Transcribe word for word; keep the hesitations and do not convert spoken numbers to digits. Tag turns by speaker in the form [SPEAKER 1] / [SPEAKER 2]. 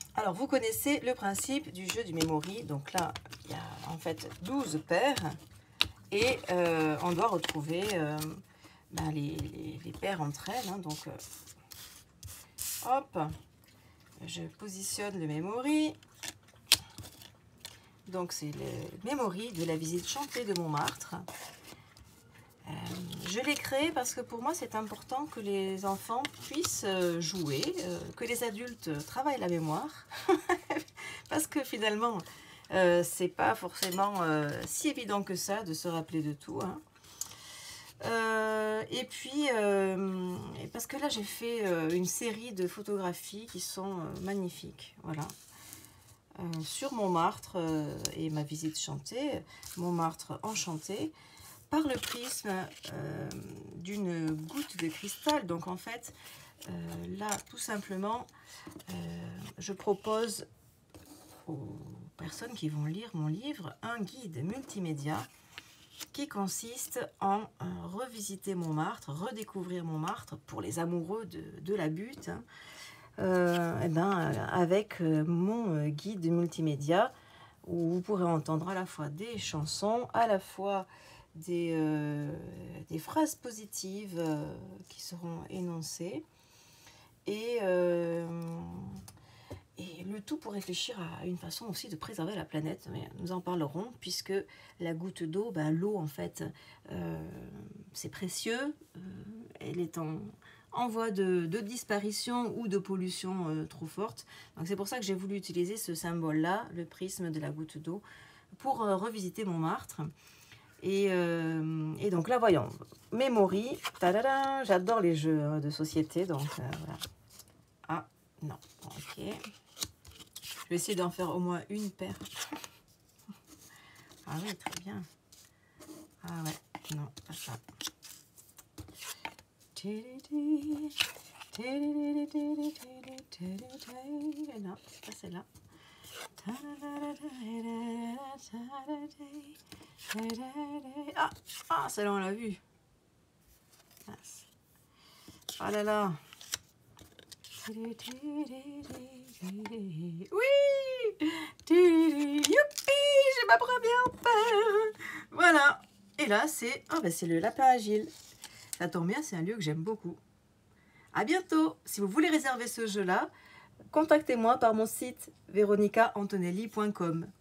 [SPEAKER 1] Alors, vous connaissez le principe du jeu du memory. Donc là, il y a en fait douze paires. Et euh, on doit retrouver euh, ben, les, les, les paires entre elles. Hein. Donc, euh, hop, je positionne le memory. Donc, c'est le memory de la visite chantée de Montmartre. Euh, je l'ai créé parce que pour moi, c'est important que les enfants puissent jouer, euh, que les adultes travaillent la mémoire. Parce que finalement, euh, c'est pas forcément euh, si évident que ça de se rappeler de tout. Hein. Euh, et puis, euh, parce que là, j'ai fait euh, une série de photographies qui sont euh, magnifiques. Voilà. Euh, sur Montmartre euh, et ma visite chantée, Montmartre enchanté, par le prisme euh, d'une goutte de cristal. Donc en fait, euh, là, tout simplement, euh, je propose aux personnes qui vont lire mon livre un guide multimédia qui consiste en euh, revisiter Montmartre, redécouvrir Montmartre pour les amoureux de, de la butte, hein, euh, et ben, avec euh, mon euh, guide multimédia où vous pourrez entendre à la fois des chansons, à la fois des, euh, des phrases positives euh, qui seront énoncées et, euh, et le tout pour réfléchir à une façon aussi de préserver la planète. Mais nous en parlerons puisque la goutte d'eau, ben, l'eau en fait, euh, c'est précieux, euh, elle est en, en voie de, de disparition ou de pollution euh, trop forte. Donc c'est pour ça que j'ai voulu utiliser ce symbole-là, le prisme de la goutte d'eau, pour euh, revisiter Montmartre. Et, euh, et donc là, voyons, Memory, j'adore les jeux hein, de société, donc euh, voilà. Ah, non, ok. Je vais essayer d'en faire au moins une paire. Ah oui, très bien. Ah ouais, non, pas ça. Non, c'est pas celle-là. Ah, ah celle-là on l'a vu. Ah là là. Oui. Youpi, j'ai ma première paire. Voilà. Et là c'est ah ben c'est le lapin agile. Ça tombe bien, c'est un lieu que j'aime beaucoup. À bientôt. Si vous voulez réserver ce jeu-là, contactez-moi par mon site veronica antonelli point com.